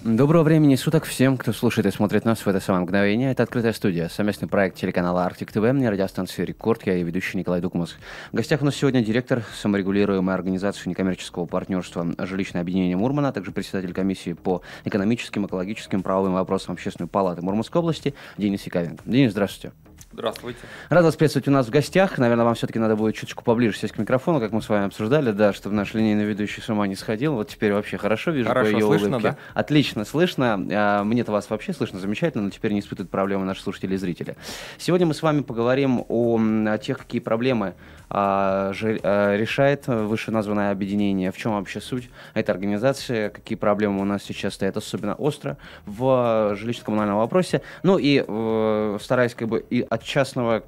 Доброго времени суток всем, кто слушает и смотрит нас в это самое мгновение. Это «Открытая студия», совместный проект телеканала «Арктик ТВ», радиостанции «Рекорд», я и ведущий Николай Дукмас. В гостях у нас сегодня директор саморегулируемой организации некоммерческого партнерства «Жилищное объединение Мурмана», а также председатель комиссии по экономическим, экологическим, правовым вопросам Общественной палаты Мурманской области Денис Яковенко. Денис, здравствуйте. Здравствуйте. Рад вас приветствовать у нас в гостях. Наверное, вам все-таки надо будет чуточку поближе сесть к микрофону, как мы с вами обсуждали, да, чтобы наш линейный ведущий с ума не сходил. Вот теперь вообще хорошо вижу по ее слышно, улыбке. да? Отлично слышно. Мне-то вас вообще слышно замечательно, но теперь не испытывают проблемы наши слушатели и зрители. Сегодня мы с вами поговорим о тех, какие проблемы решает вышеназванное объединение, в чем вообще суть этой организации, какие проблемы у нас сейчас стоят особенно остро в жилищно-коммунальном вопросе. Ну и стараясь как бы и от частного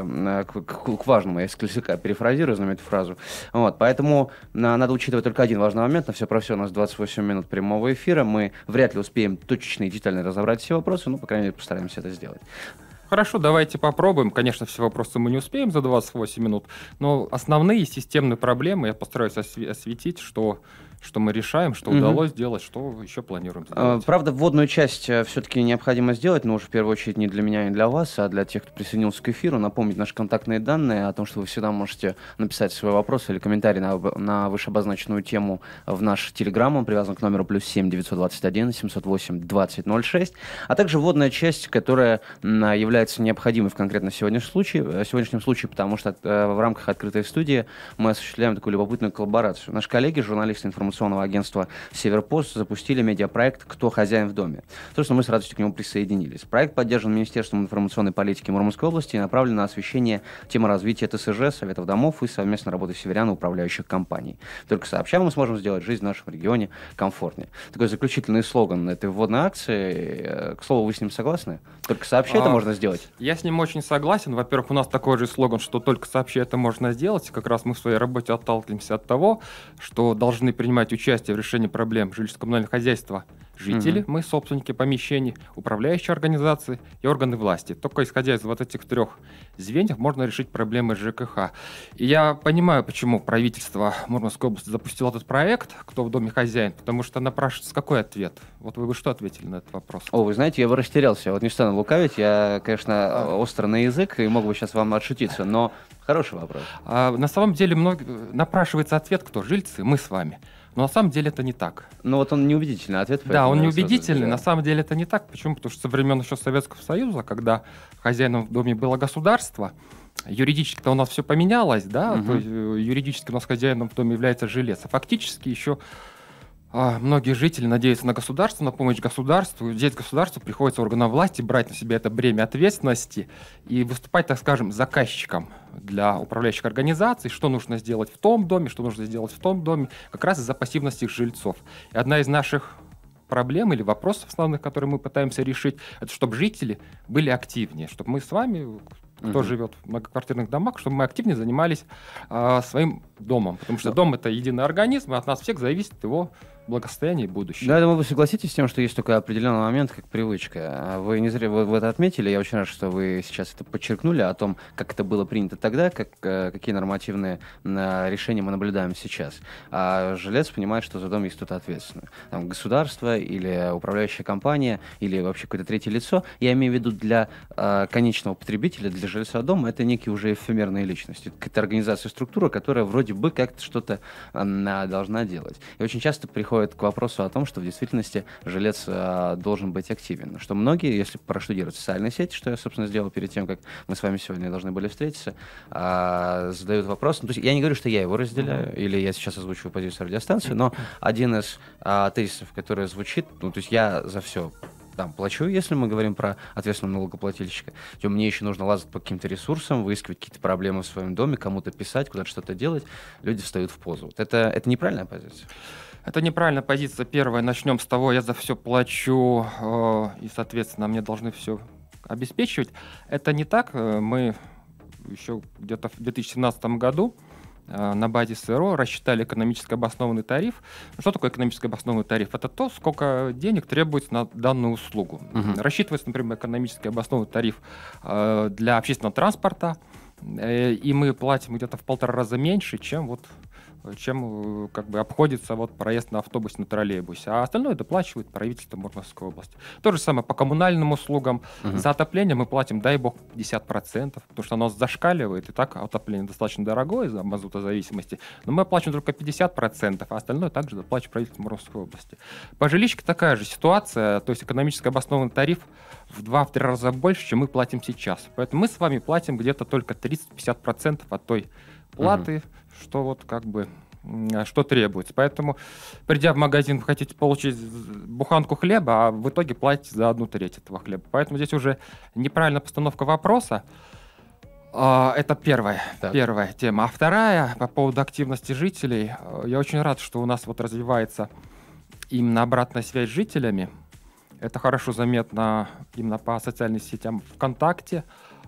к важному, я с классика перефразирую, знаменитую фразу. Вот, поэтому надо учитывать только один важный момент. На все про все у нас 28 минут прямого эфира. Мы вряд ли успеем точечно и детально разобрать все вопросы, но, по крайней мере, постараемся это сделать. Хорошо, давайте попробуем. Конечно, все вопросы мы не успеем за 28 минут, но основные системные проблемы я постараюсь осветить, что мы решаем, что удалось сделать, что еще планируем сделать. Правда, вводную часть все-таки необходимо сделать, но уже в первую очередь не для меня и для вас, а для тех, кто присоединился к эфиру. Напомнить наши контактные данные о том, что вы всегда можете написать свой вопрос или комментарий на вышеобозначенную тему в наш телеграм. Он привязан к номеру +7 921 708 2006. А также вводная часть, которая является необходимой в конкретно сегодняшнем случае, потому что в рамках открытой студии мы осуществляем такую любопытную коллаборацию. Наши коллеги, журналисты информационного агентства «Северпост» запустили медиапроект «Кто хозяин в доме?». Собственно, мы с радостью к нему присоединились. Проект поддержан Министерством информационной политики Мурманской области и направлен на освещение темы развития ТСЖ, советов домов и совместной работы северян и управляющих компаний. Только сообща мы сможем сделать жизнь в нашем регионе комфортнее. Такой заключительный слоган этой вводной акции. К слову, вы с ним согласны? Только сообща это можно сделать? Я с ним очень согласен. Во-первых, у нас такой же слоган, что только сообща это можно сделать. Как раз мы в своей работе отталкиваемся от того, что должны принимать участие в решении проблем жилищно-коммунального хозяйства жители, мы собственники помещений, управляющие организации и органы власти. Только исходя из вот этих трех звеньев можно решить проблемы ЖКХ. И я понимаю, почему правительство Мурманской области запустило этот проект «Кто в доме хозяин», потому что напрашивается какой ответ? Вот вы что ответили на этот вопрос? Вы знаете, я бы растерялся. Вот не стану лукавить, я, конечно, остро на язык и мог бы сейчас вам отшутиться, но хороший вопрос. На самом деле напрашивается ответ, кто? Жильцы, мы с вами. Но на самом деле это не так. Ну вот он неубедительный ответ. Да, он неубедительный. На самом деле это не так. Почему? Потому что со времен еще Советского Союза, когда хозяином в доме было государство, юридически-то у нас все поменялось, да, то есть юридически у нас хозяином в доме является жилец. А фактически еще многие жители надеются на государство, на помощь государству. Здесь государству приходится органам власти брать на себя это бремя ответственности и выступать, так скажем, заказчиком для управляющих организаций, что нужно сделать в том доме, что нужно сделать в том доме, как раз из-за пассивности их жильцов. И одна из наших проблем или вопросов основных, которые мы пытаемся решить, это чтобы жители были активнее, чтобы мы с вами, кто живет в многоквартирных домах, чтобы мы активнее занимались своим домом. Потому что дом — это единый организм, и от нас всех зависит его благосостояние и будущее. Да, я думаю, вы согласитесь с тем, что есть такой определенный момент, как привычка. Вы не зря вы это отметили, я очень рад, что вы сейчас это подчеркнули, о том, как это было принято тогда, какие нормативные решения мы наблюдаем сейчас. А жилец понимает, что за дом есть кто-то ответственный. Там государство или управляющая компания, или вообще какое-то третье лицо. Я имею в виду для конечного потребителя, для жильца дома, это некие уже эфемерные личности. Это организация, структура, которая вроде бы как-то что-то должна делать. И очень часто приходит к вопросу о том, что в действительности жилец должен быть активен. Что многие, если проштудировать социальные сети, что я, собственно, сделал перед тем, как мы с вами сегодня должны были встретиться, задают вопрос. То есть я не говорю, что я его разделяю, или я сейчас озвучиваю позицию радиостанции, но один из тезисов, который звучит, то есть я за все плачу, если мы говорим про ответственного налогоплательщика, то мне еще нужно лазать по каким-то ресурсам, выискивать какие-то проблемы в своем доме, кому-то писать, куда-то что-то делать. Люди встают в позу. Вот это неправильная позиция? Это неправильная позиция. Первое, начнем с того, я за все плачу, и, соответственно, мне должны все обеспечивать. Это не так. Мы еще где-то в 2017 году на базе СРО рассчитали экономически обоснованный тариф. Что такое экономически обоснованный тариф? Это то, сколько денег требуется на данную услугу. Рассчитывается, например, экономически обоснованный тариф для общественного транспорта, и мы платим где-то в 1,5 раза меньше, чем вот чем как бы обходится вот проезд на автобусе, на троллейбусе. А остальное доплачивает правительство Мурманской области. То же самое по коммунальным услугам. За отопление мы платим, дай бог, 50%, потому что оно зашкаливает, и так отопление достаточно дорогое из-за мазутозависимости. Но мы оплачиваем только 50%, а остальное также доплачивает правительство Мурманской области. По жилищке такая же ситуация, то есть экономически обоснованный тариф в 2-3 раза больше, чем мы платим сейчас. Поэтому мы с вами платим где-то только 30-50% от той платы, что вот как бы что требуется. Поэтому, придя в магазин, вы хотите получить буханку хлеба, а в итоге платите за 1/3 этого хлеба. Поэтому здесь уже неправильная постановка вопроса. Это первая тема. А вторая, по поводу активности жителей. Я очень рад, что у нас вот развивается именно обратная связь с жителями. Это хорошо заметно именно по социальным сетям ВКонтакте,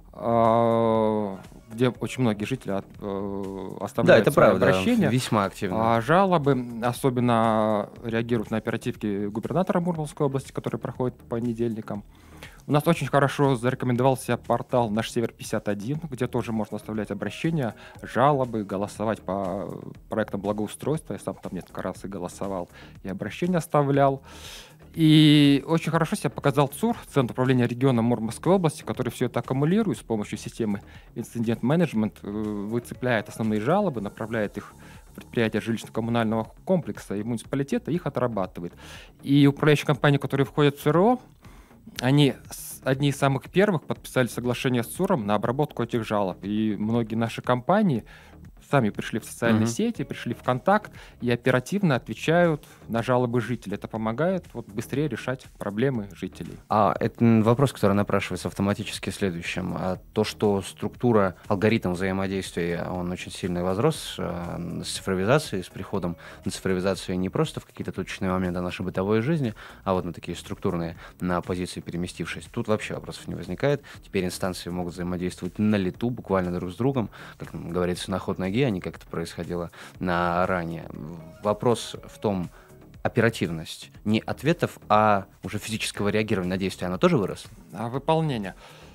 где очень многие жители оставляют свои обращения. Весьма активно. Жалобы, особенно реагируют на оперативки губернатора Мурманской области, которые проходят по понедельникам. У нас очень хорошо зарекомендовал себя портал «Наш Север 51», где тоже можно оставлять обращения, жалобы, голосовать по проектам благоустройства. Я сам там несколько раз и голосовал, и обращения оставлял. И очень хорошо себя показал ЦУР, Центр управления регионом Мурманской области, который все это аккумулирует с помощью системы Incident Management, выцепляет основные жалобы, направляет их в предприятия жилищно-коммунального комплекса и муниципалитета, их отрабатывает. И управляющие компании, которые входят в ЦРО, они одни из самых первых подписали соглашение с ЦУРом на обработку этих жалоб. И многие наши компании сами пришли в социальные сети, пришли в контакт и оперативно отвечают на жалобы жителей. Это помогает вот быстрее решать проблемы жителей. Это вопрос, который напрашивается автоматически следующим. То, что структура, алгоритм взаимодействия, он очень сильно возрос с цифровизацией, с приходом на цифровизацию не просто в какие-то точечные моменты нашей бытовой жизни, а вот на такие структурные, на позиции переместившись. Тут вообще вопросов не возникает. Теперь инстанции могут взаимодействовать на лету, буквально друг с другом, как говорится, на ход ноги, а не как это происходило ранее. Вопрос в том, оперативность не ответов, а уже физического реагирования на действия, она тоже выросла? Выполнение.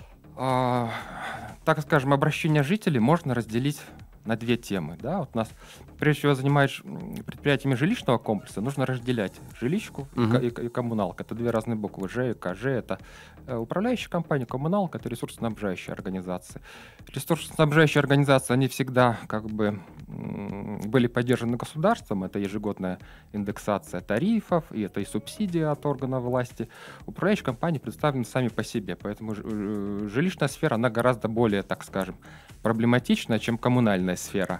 Так скажем, обращение жителей можно разделить на две темы. Да? Вот у нас, прежде всего, занимаешь предприятиями жилищного комплекса, нужно разделять жилищку и коммуналку. Это две разные буквы. Ж и К. Ж — это управляющая компания, коммуналка — это ресурсоснабжающие организации. Ресурсоснабжающие организации, они всегда как бы были поддержаны государством. Это ежегодная индексация тарифов, и это и субсидии от органов власти. Управляющие компании представлены сами по себе, поэтому жилищная сфера, она гораздо более, так скажем, проблематичная, чем коммунальная сфера.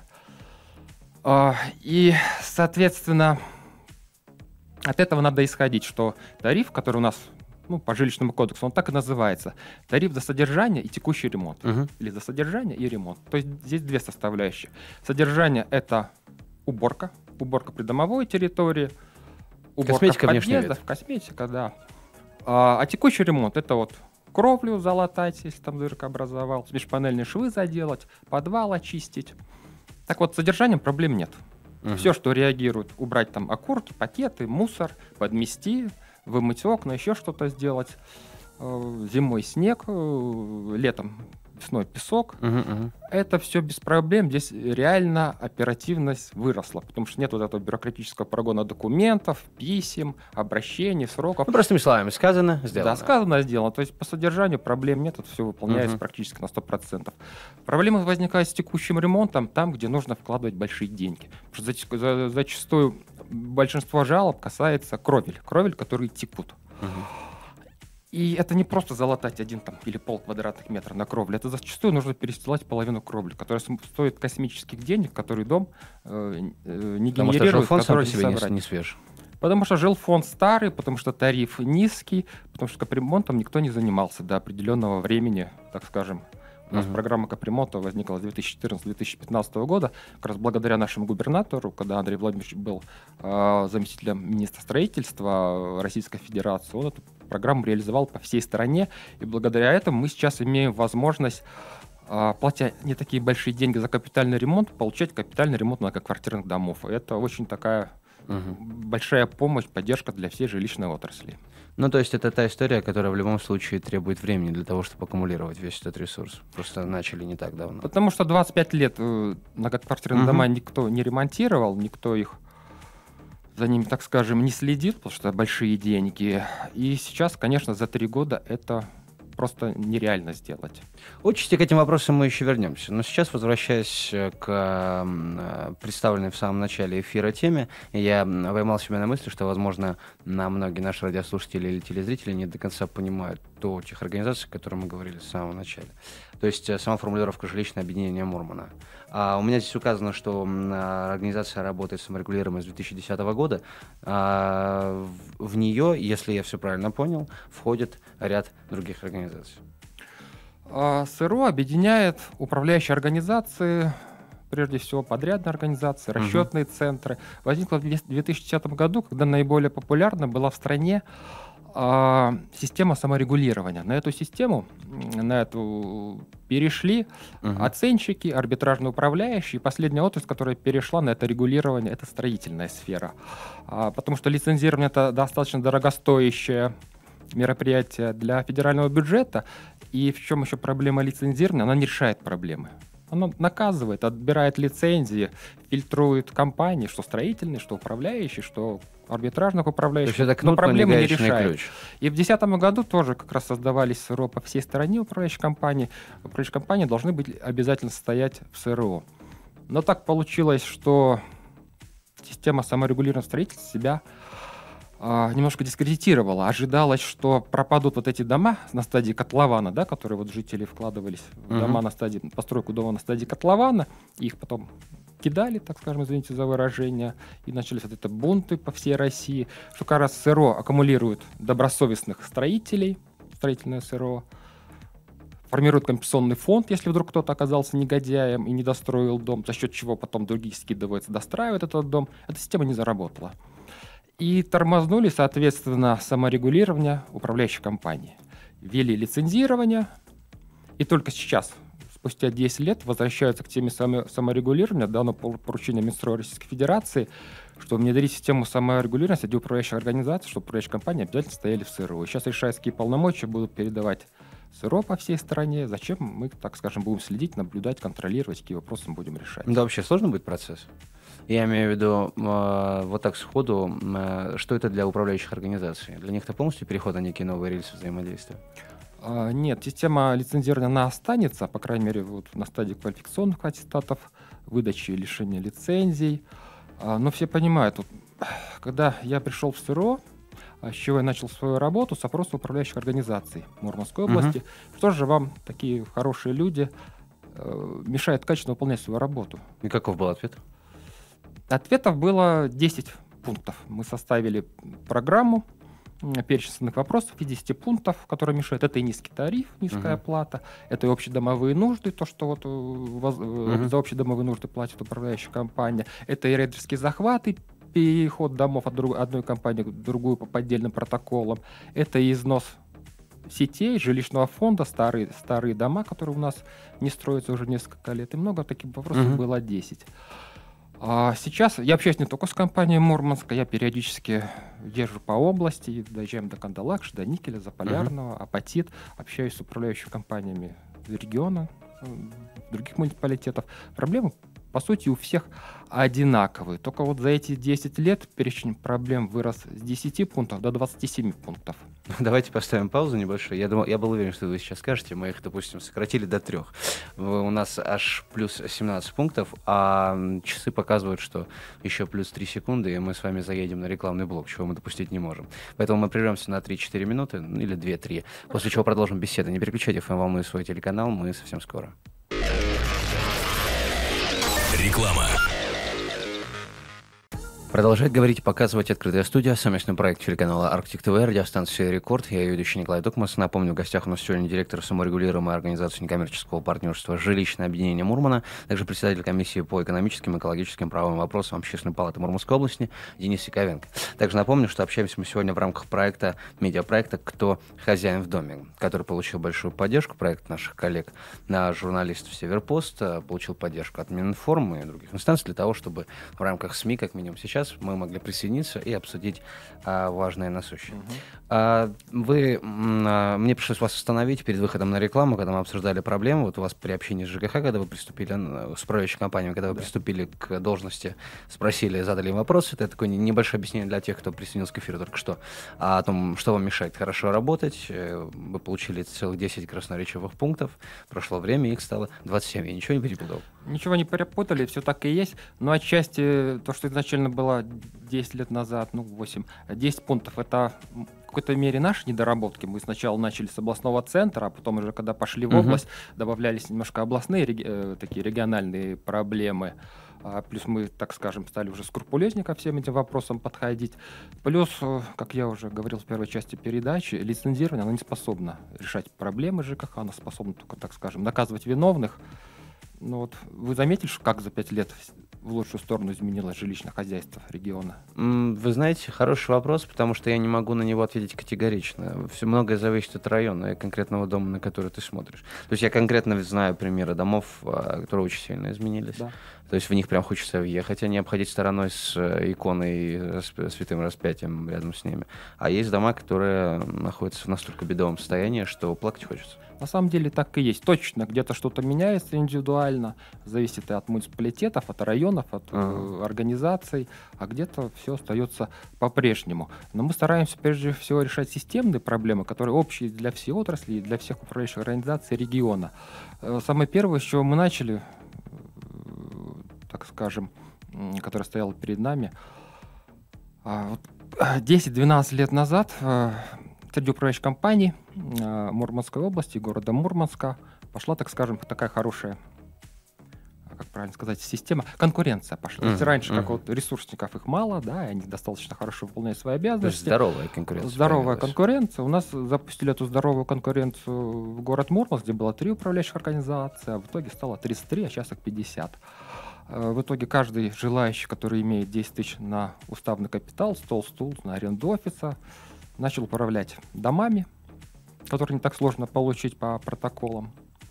И, соответственно, от этого надо исходить, что тариф, который у нас по жилищному кодексу, он так и называется. Тариф за содержание и текущий ремонт. Или за содержание и ремонт. То есть здесь две составляющие. Содержание — это уборка придомовой территории, уборка подъездов, косметика, да. А текущий ремонт — это вот кровлю залатать, если там дырка образовалась, межпанельные швы заделать, подвал очистить. Так вот, с содержанием проблем нет. Все, что реагирует, убрать там окурки, пакеты, мусор, подмести, вымыть окна, еще что-то сделать. Зимой снег, летом весной песок. Это все без проблем. Здесь реально оперативность выросла, потому что нет вот этого бюрократического прогона документов, писем, обращений, сроков. Простыми словами, сказано, сделано. Да, сказано, сделано. То есть по содержанию проблем нет, это все выполняется практически на 100%. Проблемы возникают с текущим ремонтом там, где нужно вкладывать большие деньги. Потому что зачастую большинство жалоб касается кровель, которые текут. И это не просто залатать один там или полквадратных метра на кровле. Это зачастую нужно перестилать половину кровли, которая стоит космических денег, который дом не генерирует. Потому что жилфонд сам по себе не свеж. Потому что жилфонд старый, потому что тариф низкий, потому что капремонтом никто не занимался до определенного времени, так скажем. У нас программа капремонта возникла с 2014-2015 года, как раз благодаря нашему губернатору, когда Андрей Владимирович был заместителем министра строительства Российской Федерации, он эту программу реализовал по всей стране, и благодаря этому мы сейчас имеем возможность, платя не такие большие деньги за капитальный ремонт, получать капитальный ремонт многоквартирных домов. И это очень такая большая помощь, поддержка для всей жилищной отрасли. Ну, то есть это та история, которая в любом случае требует времени для того, чтобы аккумулировать весь этот ресурс. Просто начали не так давно. Потому что 25 лет многоквартирные дома никто не ремонтировал, никто их за ними, так скажем, не следит, потому что большие деньги. И сейчас, конечно, за 3 года это просто нереально сделать. Отчасти к этим вопросам мы еще вернемся. Но сейчас, возвращаясь к представленной в самом начале эфира теме, я поймал себя на мысли, что, возможно, многие наши радиослушатели или телезрители не до конца понимают то тех организаций, о которых мы говорили в самом начале. То есть сама формулировка «жилищное объединение Мурмана». У меня здесь указано, что организация работает саморегулируемой с 2010 года. В нее, если я все правильно понял, входит ряд других организаций. СРО объединяет управляющие организации, прежде всего подрядные организации, расчетные центры. Возникла в 2010 году, когда наиболее популярна была в стране система саморегулирования. На эту систему перешли оценщики, арбитражные управляющие. Последняя отрасль, которая перешла на это регулирование, это строительная сфера. Потому что лицензирование — это достаточно дорогостоящее мероприятие для федерального бюджета. И в чем еще проблема лицензирования? Она не решает проблемы. Она наказывает, отбирает лицензии, фильтрует компании, что строительные, что управляющие, что арбитражных управляющих, но проблемы не решает. Ключ. И в 2010 году тоже как раз создавались СРО по всей стране управляющие компании. Управляющие компании должны быть обязательно состоять в СРО. Но так получилось, что система саморегулированного строительства себя немножко дискредитировала. Ожидалось, что пропадут вот эти дома на стадии котлована, да, которые вот жители вкладывались в дома на стадии, постройку дома на стадии котлована, и их потом кидали, так скажем, извините за выражение, и начались вот это бунты по всей России, что как раз СРО аккумулирует добросовестных строителей, строительное СРО, формирует компенсационный фонд, если вдруг кто-то оказался негодяем и не достроил дом, за счет чего потом другие скидываются, достраивают этот дом. Эта система не заработала. И тормознули, соответственно, саморегулирование управляющей компании. Ввели лицензирование, и только сейчас, спустя 10 лет, возвращаются к теме саморегулирования, дано поручение Минстроя Российской Федерации, что внедрить систему саморегулирования среди управляющих организаций, чтобы управляющие компании обязательно стояли в СРО. И сейчас решается, какие полномочия будут передавать СРО по всей стране, зачем мы, так скажем, будем следить, наблюдать, контролировать, какие вопросы мы будем решать. Да, вообще сложно будет процесс? Я имею в виду, вот так сходу, что это для управляющих организаций? Для них это полностью переход на некие новые рельсы взаимодействия? Нет, система лицензирования, она останется, по крайней мере, вот на стадии квалификационных аттестатов, выдачи и лишения лицензий. Но все понимают, вот, когда я пришел в СРО, с чего я начал свою работу, с опроса управляющих организаций Мурманской области, что же вам, такие хорошие люди, мешают качественно выполнять свою работу? И каков был ответ? Ответов было 10 пунктов. Мы составили программу, перечисленных вопросов и 10 пунктов, которые мешают. Это и низкий тариф, низкая плата, это и общедомовые нужды, то, что вот за общедомовые нужды платит управляющая компания, это и рейдерские захваты, переход домов от одной компании к другую по поддельным протоколам, это и износ сетей, жилищного фонда, старые дома, которые у нас не строятся уже несколько лет, и много таких вопросов было 10. А сейчас я общаюсь не только с компанией Мурманска, я периодически езжу по области, доезжаем до Кандалакши, до Никеля, Заполярного, Апатит, общаюсь с управляющими компаниями региона, других муниципалитетов. Проблемы, по сути, у всех одинаковые. Только вот за эти 10 лет перечень проблем вырос с 10 пунктов до 27 пунктов. Давайте поставим паузу небольшую. Я был уверен, что вы сейчас скажете. Мы их, допустим, сократили до 3. У нас аж плюс 17 пунктов, а часы показывают, что еще плюс 3 секунды, и мы с вами заедем на рекламный блок, чего мы допустить не можем. Поэтому мы прервемся на 3-4 минуты, или 2-3, после чего продолжим беседу. Не переключайте ФМ-волну и свой телеканал, мы совсем скоро. Реклама. Продолжает говорить и показывать «Открытая студия», совместный проект телеканала «Арктик ТВ», радиостанции «Рекорд». Я ее ведущий Николай Докмас. Напомню, в гостях у нас сегодня директор саморегулируемой организации некоммерческого партнерства «Жилищное объединение Мурмана», также председатель комиссии по экономическим и экологическим правовым вопросам Общественной палаты Мурманской области Денис Яковенко. Также напомню, что общаемся мы сегодня в рамках проекта, медиапроекта «Кто хозяин в доме», который получил большую поддержку, проект наших коллег, журналистов «Северпост», получил поддержку от Мининформ и других инстанций для того, чтобы в рамках СМИ, как минимум сейчас, сейчас мы могли присоединиться и обсудить важное и насущее. Мне пришлось вас остановить перед выходом на рекламу, когда мы обсуждали проблемы. Вот у вас при общении с ЖКХ, когда вы приступили, с управляющей компанией, когда вы приступили к должности, спросили, задали им вопросы. Это такое небольшое объяснение для тех, кто присоединился к эфиру только что, о том, что вам мешает хорошо работать. Вы получили целых 10 красноречивых пунктов. Прошло время, их стало 27. Я ничего не перепутал? Ничего не перепутали, все так и есть. Но отчасти то, что изначально было 10 лет назад, 8, 10 пунктов, это в какой-то мере наши недоработки. Мы сначала начали с областного центра, а потом уже, когда пошли в область, добавлялись немножко областные, такие региональные проблемы. Плюс мы, так скажем, стали уже скрупулезнее ко всем этим вопросам подходить. Плюс, как я уже говорил в первой части передачи, лицензирование, оно не способно решать проблемы ЖКХ, оно способно только, так скажем, наказывать виновных. Ну вот вы заметили, как за 5 лет в лучшую сторону изменилось жилищное хозяйство региона? Вы знаете, хороший вопрос, потому что я не могу на него ответить категорично. Все многое зависит от района и конкретного дома, на который ты смотришь. То есть я конкретно знаю примеры домов, которые очень сильно изменились. Да. То есть в них прям хочется въехать, а не обходить стороной с иконой, с святым распятием рядом с ними. А есть дома, которые находятся в настолько бедовом состоянии, что плакать хочется. На самом деле так и есть. Точно, где-то что-то меняется индивидуально, зависит и от муниципалитетов, от районов, от организаций, а где-то все остается по-прежнему. Но мы стараемся прежде всего решать системные проблемы, которые общие для всей отрасли и для всех управляющих организаций региона. Самое первое, с чего мы начали, так скажем, которое стояло перед нами, 10-12 лет назад среди управляющих компаний Мурманской области, города Мурманска пошла, так скажем, такая хорошая, как правильно сказать, система, конкуренция пошла. Если раньше, как вот ресурсников их мало, да, и они достаточно хорошо выполняют свои обязанности. Здоровая конкуренция. Здоровая конкуренция. У нас запустили эту здоровую конкуренцию в город Мурманск, где было 3 управляющих организации, а в итоге стало 33, а сейчас их 50. В итоге каждый желающий, который имеет 10 тысяч на уставный капитал, стол, на аренду офиса, начал управлять домами, которые не так сложно получить по протоколам.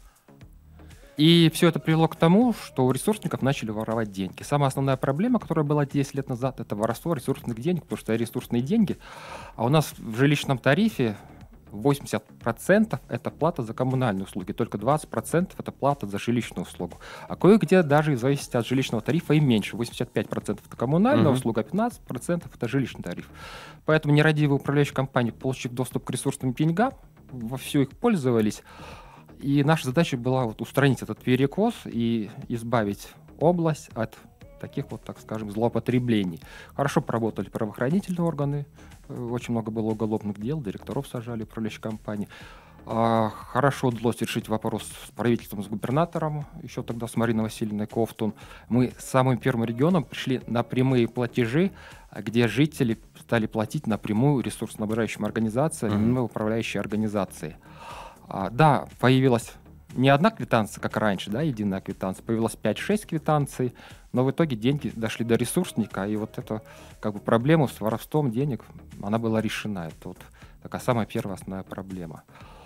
И все это привело к тому, что у ресурсников начали воровать деньги. Самая основная проблема, которая была 10 лет назад, это воровство ресурсных денег, потому что ресурсные деньги, а у нас в жилищном тарифе 80% это плата за коммунальные услуги, только 20% это плата за жилищную услугу. А кое-где даже в зависимости от жилищного тарифа и меньше. 85% это коммунальная услуга, а 15% это жилищный тариф. Поэтому нерадивые управляющие компании, получив доступ к ресурсным деньгам, вовсю их пользовались. И наша задача была устранить этот перекос и избавить область от таких вот, так скажем, злоупотреблений. Хорошо поработали правоохранительные органы, очень много было уголовных дел, директоров сажали, управляющих компаний. Хорошо удалось решить вопрос с правительством, с губернатором, еще тогда с Мариной Васильевной Ковтун. Мы самым первым регионом пришли на прямые платежи, где жители стали платить напрямую ресурсоснабжающим организациям, управляющие организации. Да, появилась не одна квитанция, как раньше, да, единая квитанция, появилось 5-6 квитанций, но в итоге деньги дошли до ресурсника, и вот эта проблема с воровством денег, она была решена. Это вот такая самая первая основная проблема.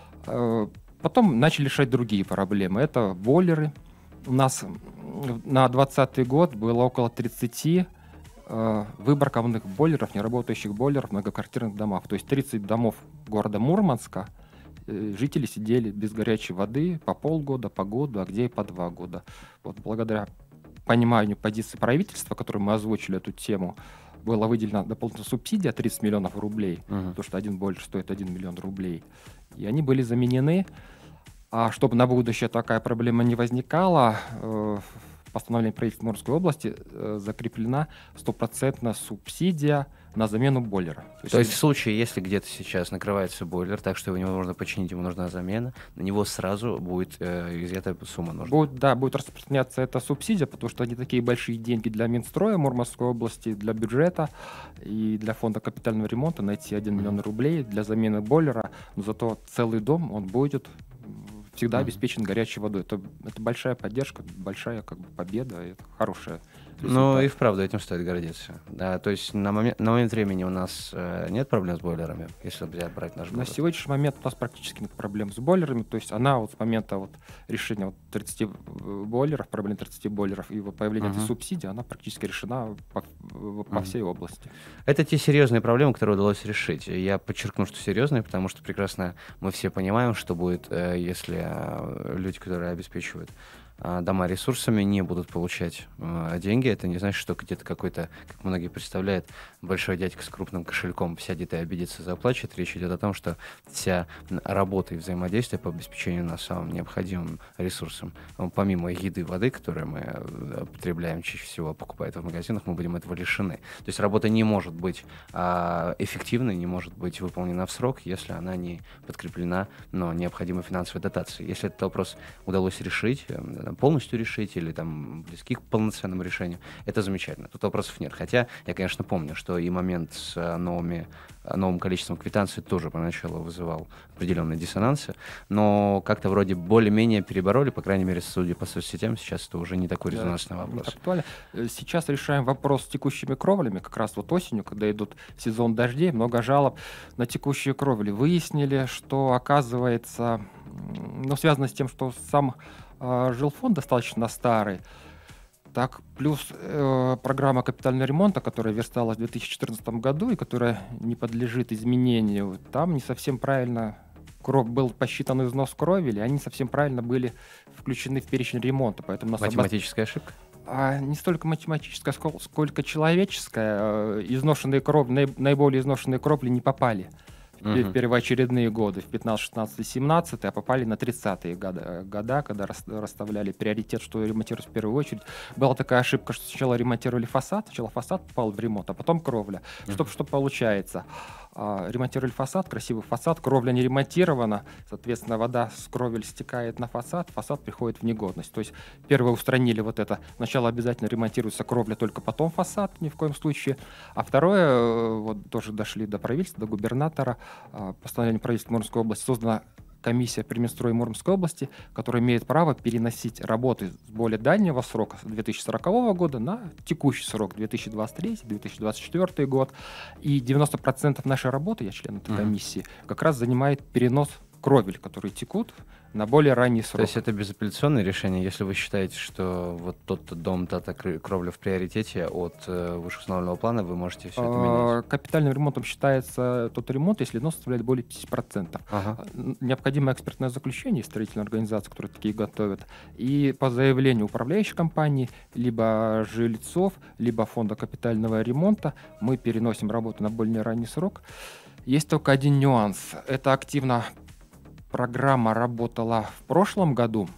Потом начали решать другие проблемы. Это бойлеры. У нас на 2020 год было около 30 выбраковых бойлеров, неработающих бойлеров в многоквартирных домах. То есть 30 домов города Мурманска жители сидели без горячей воды по полгода, по году, а где и по 2 года. Вот благодаря пониманию позиции правительства, которую мы озвучили эту тему, была выделена дополнительная субсидия 30 миллионов рублей, потому что один бойлер стоит 1 миллион рублей. И они были заменены. А чтобы на будущее такая проблема не возникала, в постановлении правительства Мурманской области закреплена 100% субсидия на замену бойлера. То есть в случае, если где-то сейчас накрывается бойлер, так что его невозможно починить, ему нужна замена, на него сразу будет изъята сумма нужна. Будет распространяться эта субсидия, потому что они такие большие деньги для Минстроя Мурманской области, для бюджета и для фонда капитального ремонта найти 1 миллион рублей для замены бойлера, но зато целый дом, он будет всегда обеспечен горячей водой. Это большая поддержка, большая победа, это хорошее Ну и вправду этим стоит гордиться. Да, то есть на момент времени у нас нет проблем с бойлерами, если брать наш город? На сегодняшний момент у нас практически нет проблем с бойлерами. То есть она вот с момента вот решения вот 30 бойлеров, проблем 30 бойлеров и появления этой субсидии, она практически решена по всей области. Это те серьезные проблемы, которые удалось решить. Я подчеркну, что серьезные, потому что прекрасно мы все понимаем, что будет, если люди, которые обеспечивают дома ресурсами, не будут получать деньги. Это не значит, что где-то какой-то, как многие представляют, большой дядька с крупным кошельком сядет и обидится, заплачет. Речь идет о том, что вся работа и взаимодействие по обеспечению нас самым необходимым ресурсом, помимо еды, воды, которые мы потребляем чаще всего, покупая это в магазинах, мы будем этого лишены. То есть работа не может быть эффективной, не может быть выполнена в срок, если она не подкреплена необходимой финансовой дотацией. Если этот вопрос удалось решить, полностью решить или там близки к полноценному решению, это замечательно. Тут вопросов нет. Хотя я, конечно, помню, что и момент с новым количеством квитанций тоже поначалу вызывал определенные диссонансы, но как-то вроде более-менее перебороли, по крайней мере, судя по соцсетям, сейчас это уже не такой резонансный вопрос. Актуально. Сейчас решаем вопрос с текущими кровлями, как раз вот осенью, когда идут сезон дождей, много жалоб на текущие кровли. Выяснили, что, оказывается, связано с тем, что сам жилфонд достаточно старый, так, плюс программа капитального ремонта, которая версталась в 2014 году и которая не подлежит изменению, там не совсем правильно был посчитан износ кровель, и они не совсем правильно были включены в перечень ремонта. Поэтому математическая ошибка? Не столько математическая, сколько человеческая. Изношенные кровли, наиболее изношенные кровли не попали в первоочередные годы, в 15, 16, 17, а попали на 30-е года, когда расставляли приоритет, что ремонтировать в первую очередь. Была такая ошибка, что сначала ремонтировали фасад, сначала фасад попал в ремонт, а потом кровля. Что получается? Ремонтировали фасад, красивый фасад, кровля не ремонтирована, соответственно, вода с кровель стекает на фасад приходит в негодность. То есть первое устранили вот это, сначала обязательно ремонтируется кровля, только потом фасад, ни в коем случае. А второе, вот тоже дошли до правительства, до губернатора, постановлением правительства Мурманской области создана комиссия при Минстрое Мурманской области, которая имеет право переносить работы с более дальнего срока, с 2040 года, на текущий срок, 2023-2024 год. И 90% нашей работы, я член этой комиссии, как раз занимает перенос кровель, которые текут на более ранний срок. То есть это безапелляционное решение, если вы считаете, что вот тот-то дом, та-то кровля в приоритете от вышеустановленного плана, вы можете все это менять? Капитальным ремонтом считается тот ремонт, если износ составляет более 50%. Необходимое экспертное заключение строительной организации, которые такие готовят, и по заявлению управляющей компании, либо жильцов, либо фонда капитального ремонта мы переносим работу на более ранний срок. Есть только один нюанс. Это активно программа работала в прошлом году.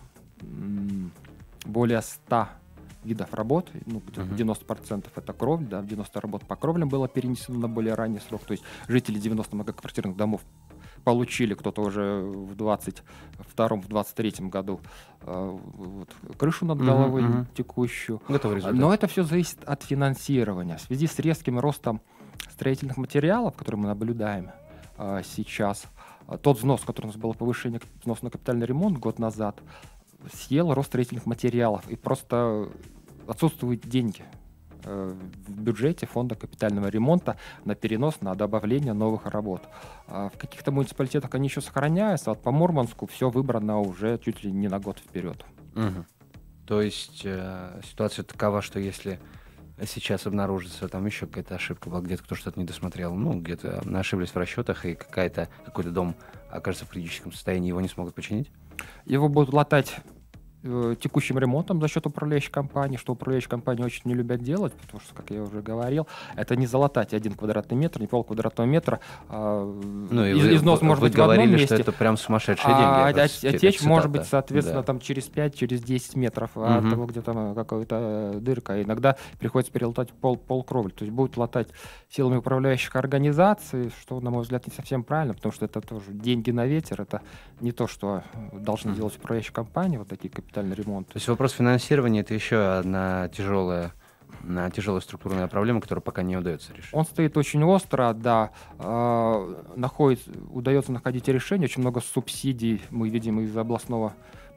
Более 100 видов работ, 90% это кровля, 90 работ по кровлям было перенесено на более ранний срок. То есть жители 90 многоквартирных домов получили, кто-то уже в 22-м, в 23-м году крышу над головой текущую. Но это все зависит от финансирования. В связи с резким ростом строительных материалов, которые мы наблюдаем сейчас, тот взнос, который у нас было повышение взноса на капитальный ремонт год назад, съел рост строительных материалов, и просто отсутствуют деньги в бюджете фонда капитального ремонта на перенос, на добавление новых работ. В каких-то муниципалитетах они еще сохраняются, а вот по Мурманску все выбрано уже чуть ли не на год вперед. То есть ситуация такова, что если сейчас обнаружится там еще какая-то ошибка, где-то кто что-то не досмотрел, где-то ошиблись в расчетах, и какой-то дом окажется в критическом состоянии, его не смогут починить? Его будут латать текущим ремонтом за счет управляющей компании, что управляющие компании очень не любят делать, потому что, как я уже говорил, это не залатать 1 квадратный метр, не полквадратного метра. Износ может быть в одном месте. Вы говорили, что это прям сумасшедшие деньги. Течь может быть, соответственно, там через 5, через 10 метров от того, где там какая-то дырка. Иногда приходится перелатать полкровли. То есть будут латать силами управляющих организаций, что, на мой взгляд, не совсем правильно, потому что это тоже деньги на ветер, это не то, что должны делать управляющие компании, вот такие капитальный ремонт. То есть вопрос финансирования — это еще одна тяжелая структурная проблема, которую пока не удается решить. Он стоит очень остро, да. Удается находить решение. Очень много субсидий мы видим из областного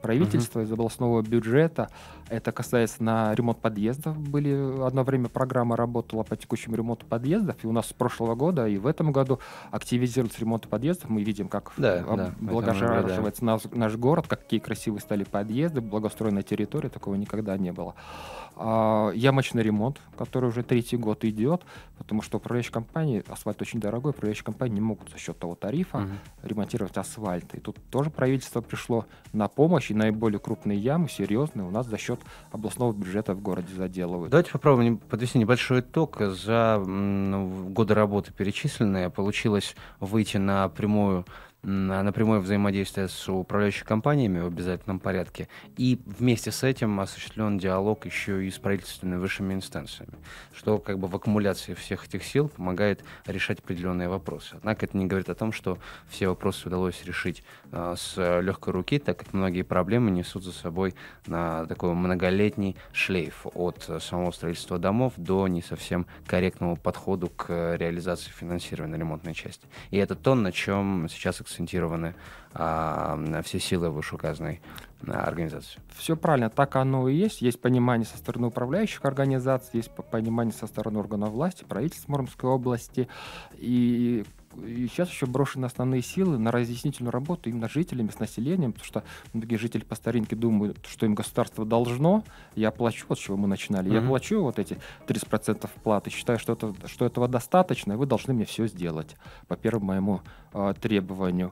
правительства, из областного бюджета. Это касается на ремонт подъездов. Одно время программа работала по текущему ремонту подъездов, и у нас с прошлого года и в этом году активизируется ремонт подъездов. Мы видим, как облагораживается наш город, какие красивые стали подъезды, благоустроенная территория, такого никогда не было. Ямочный ремонт, который уже 3-й год идет, потому что управляющие компании, асфальт очень дорогой, управляющие компании не могут за счет того тарифа ремонтировать асфальт. И тут тоже правительство пришло на помощь, и наиболее крупные ямы, серьезные, у нас за счет областного бюджета в городе заделывают. Давайте попробуем подвести небольшой итог. За годы работы перечисленные получилось выйти на прямое взаимодействие с управляющими компаниями в обязательном порядке. И вместе с этим осуществлен диалог еще и с правительственными высшими инстанциями, что как бы в аккумуляции всех этих сил помогает решать определенные вопросы. Однако это не говорит о том, что все вопросы удалось решить с легкой руки, так как многие проблемы несут за собой такой многолетний шлейф от самого строительства домов до не совсем корректного подхода к реализации финансирования ремонтной части. И это то, на чем сейчас акцентированы все силы вышеуказанной организации. Все правильно, так оно и есть. Есть понимание со стороны управляющих организаций, есть понимание со стороны органов власти, правительства Мурманской области. И сейчас еще брошены основные силы на разъяснительную работу именно с жителями, с населением, потому что многие жители по старинке думают, что им государство должно. Я плачу, вот с чего мы начинали, я плачу вот эти 30% вплаты, считаю, что этого достаточно, и вы должны мне все сделать по первому моему требованию.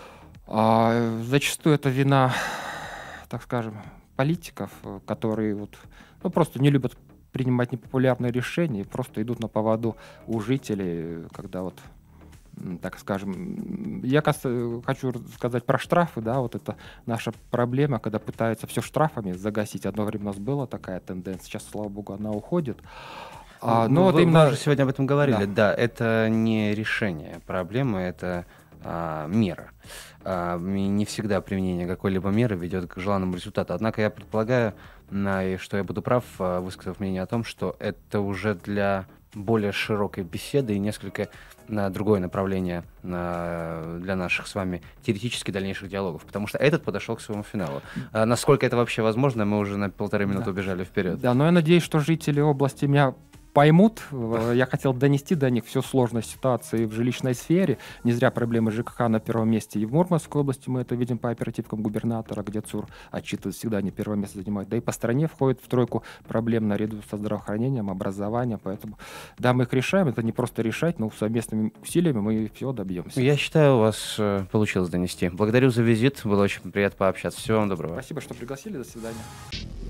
Зачастую это вина, так скажем, политиков, которые просто не любят принимать непопулярные решения и просто идут на поводу у жителей, когда так скажем, я хочу сказать про штрафы, да, вот это наша проблема, когда пытаются все штрафами загасить. Одно время у нас была такая тенденция, сейчас, слава богу, она уходит. Вы уже сегодня об этом говорили, да, это не решение проблемы, это мера. Не всегда применение какой-либо меры ведет к желанному результату. Однако я предполагаю, что я буду прав, высказав мнение о том, что это уже для более широкой беседы и несколько другое направление для наших с вами теоретически дальнейших диалогов, потому что этот подошел к своему финалу. Насколько это вообще возможно, мы уже на 1,5 минуты убежали вперед. Да, но я надеюсь, что жители области меня поймут. Я хотел донести до них всю сложность ситуации в жилищной сфере. Не зря проблемы ЖКХ на первом месте. И в Мурманской области мы это видим по оперативкам губернатора, где ЦУР отчитывает, всегда они первое место занимают. Да и по стране входит в тройку проблем наряду со здравоохранением, образованием. Поэтому, да, мы их решаем. Это не просто решать, но совместными усилиями мы всего добьемся. Я считаю, у вас получилось донести. Благодарю за визит. Было очень приятно пообщаться. Всего вам доброго. Спасибо, что пригласили. До свидания.